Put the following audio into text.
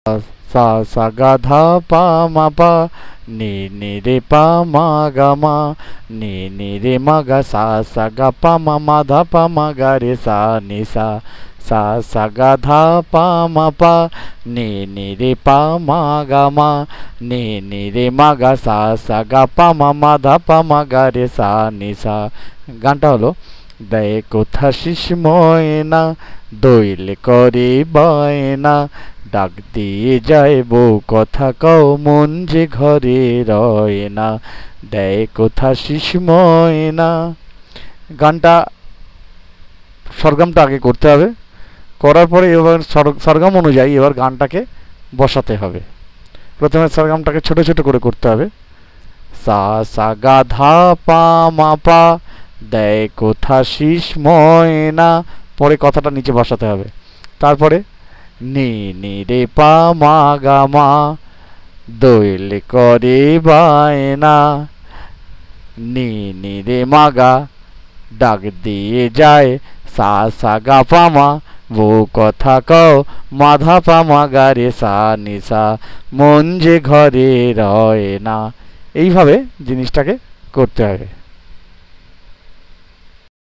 সা সা গা ধা পা মা পা নি নি রে পা মা গা মা নি নি রে মা গা সা সা গা পা মা মা ধা পা মা গা রে সা নি সা সা সা গা ধা পা মা পা নি নি রে পা মা গা মা নি নি রে মা গা সা সা গা পা মা মা ধা পা মা গা রে সা নি সা। গানটা হলো দেয় কোথা শিস ময়না দইল করে বায়না ডাক দিয়ে যায় বউ কথা কও মন যে ঘরে রয় না দেয় কোথা শিস ময়না। গানটা সরগমটা আগে করতে হবে, করার পরে এবার সরগম অনুযায়ী এবার গানটাকে বসাতে হবে। প্রথমে সরগমটাকে ছোট ছোট করে করতে হবে। সা সা গা ধা পা মা পা দেয় কোথা শিস ময়না, পরে কথাটা নিচে বসাতে হবে। তারপরে নি নি রে পা মা গা মা দইল করে বায়না নি নি রে মা গা ডাক দিয়ে যায় সা সা গা পা মা বউ কথা কও মাধা পা মা গা রে সা নি সা মন যে ঘরে রয় না। এইভাবে জিনিসটাকে করতে হবে।